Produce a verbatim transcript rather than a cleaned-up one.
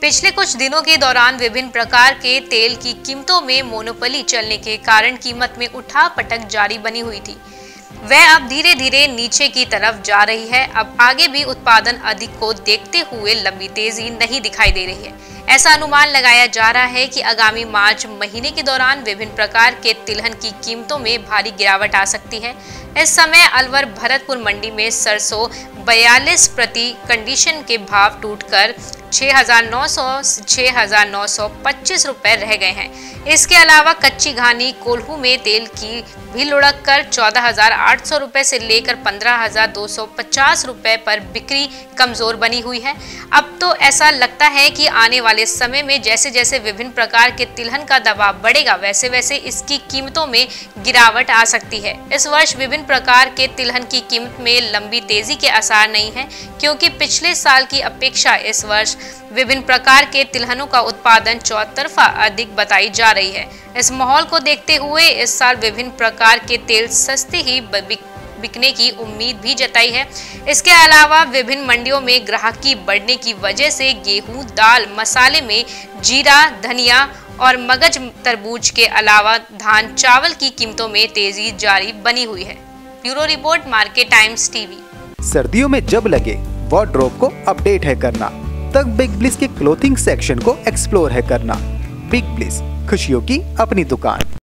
पिछले कुछ दिनों के दौरान विभिन्न प्रकार के तेल की कीमतों में मोनोपोली चलने के कारण कीमत में उठापटक जारी बनी हुई थी। वह अब धीरे धीरे नीचे की तरफ जा रही है। अब आगे भी उत्पादन अधिक को देखते हुए लंबी तेजी नहीं दिखाई दे रही है। ऐसा अनुमान लगाया जा रहा है कि आगामी मार्च महीने के दौरान विभिन्न प्रकार के तिलहन की कीमतों में भारी गिरावट आ सकती है। इस समय अलवर भरतपुर मंडी में सरसों बयालीस प्रति कंडीशन के भाव टूटकर छह हजार नौ सौ छह हजार नौ सौ पच्चीस रुपए रह गए हैं। इसके अलावा कच्ची घानी कोल्हू में तेल की भी लुढ़क कर चौदह हजार आठ सौ रुपए से लेकर पंद्रह हजार दो सौ पचास रुपए पर बिक्री कमजोर बनी हुई है। अब तो ऐसा लगता है कि आने वाले समय में जैसे जैसे विभिन्न प्रकार के तिलहन का दबाव बढ़ेगा, वैसे वैसे इसकी कीमतों में गिरावट आ सकती है। इस वर्ष विभिन्न प्रकार के तिलहन की कीमत में लंबी तेजी के आसार नहीं है, क्योंकि पिछले साल की अपेक्षा इस वर्ष विभिन्न प्रकार के तिलहनों का उत्पादन चौतरफा अधिक बताई जा रही है। इस माहौल को देखते हुए इस साल विभिन्न प्रकार के तेल सस्ते ही बिकने की उम्मीद भी जताई है। इसके अलावा विभिन्न मंडियों में ग्राहकी बढ़ने की वजह से गेहूं, दाल, मसाले में जीरा, धनिया और मगज, तरबूज के अलावा धान, चावल की कीमतों में तेजी जारी बनी हुई है। Bureau report, market times TV. सर्दियों में जब लगे वार्डरोब को अपडेट है करना, तब बिग ब्लिस के क्लोथिंग सेक्शन को एक्सप्लोर है करना। बिग ब्लिस, खुशियों की अपनी दुकान।